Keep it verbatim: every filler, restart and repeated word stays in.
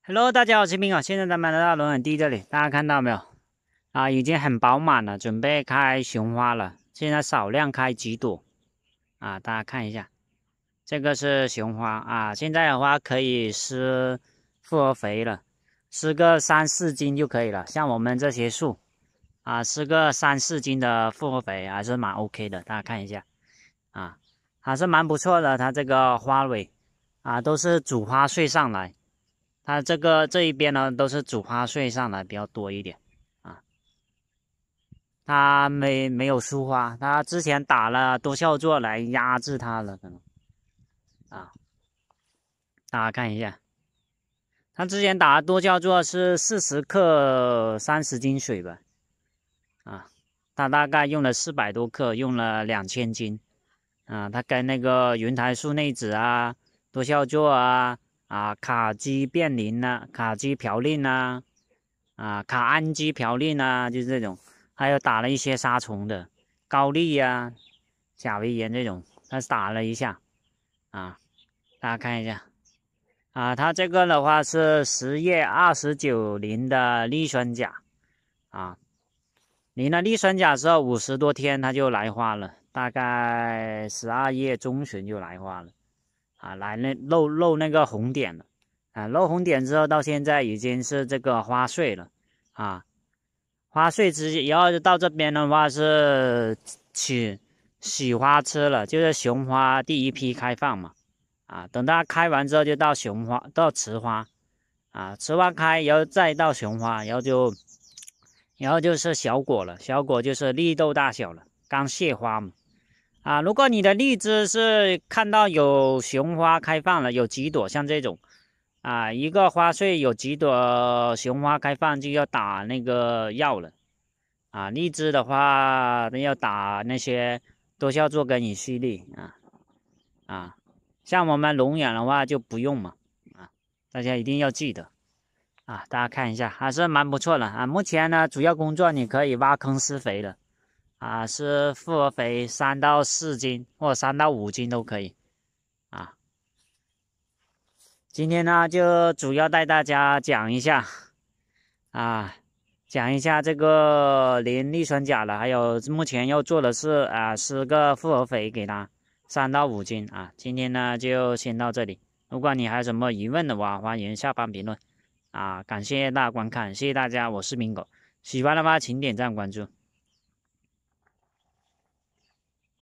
Hello，大家好，我是冰狗。现在咱们来到龙眼地这里，大家看到没有？啊，已经很饱满了，准备开雄花了。现在少量开几朵啊，大家看一下，这个是雄花啊。现在的话可以施复合肥了，施个三四斤就可以了。像我们这些树啊，施个三四斤的复合肥还是蛮 OK 的。大家看一下啊，还是蛮不错的。它这个花蕊啊，都是主花穗上来。它这个这一边呢，都是主花穗上来比较多一点啊，它没没有疏花，它之前打了多效唑来压制它了，可能啊，大家看一下，它之前打的多效唑是四十克三十斤水吧，啊，它大概用了四百多克，用了两千斤，啊，它跟那个云台树内酯啊、多效唑啊。啊，卡基变磷呐，卡基嘌呤呐，啊，卡氨基嘌呤呐，就是这种，还有打了一些杀虫的，高丽呀、甲维盐这种，它打了一下，啊，大家看一下，啊，它这个的话是十月二十九磷的氯酸钾，啊，磷了氯酸钾之后五十多天它就来花了，大概十二月中旬就来花了。啊，来那露露那个红点了，啊，露红点之后到现在已经是这个花穗了，啊，花穗之然后到这边的话是起喜花吃了，就是雄花第一批开放嘛，啊，等它开完之后就到雄花到雌花，啊，雌花开然后再到雄花，然后就然后就是小果了，小果就是绿豆大小了，刚谢花嘛。啊，如果你的荔枝是看到有雄花开放了，有几朵像这种，啊，一个花穗有几朵雄花开放，就要打那个药了。啊，荔枝的话要打那些多效唑跟乙烯利啊啊，像我们龙眼的话就不用嘛啊，大家一定要记得啊，大家看一下还是蛮不错的啊。目前呢，主要工作你可以挖坑施肥了。啊，是复合肥三到四斤或三到五斤都可以啊。今天呢，就主要带大家讲一下啊，讲一下这个磷氯酸钾了，还有目前要做的是啊，施个复合肥给它三到五斤啊。今天呢，就先到这里。如果你还有什么疑问的话，欢迎下方评论啊。感谢大家观看，谢谢大家，我是明狗。喜欢的话，请点赞关注。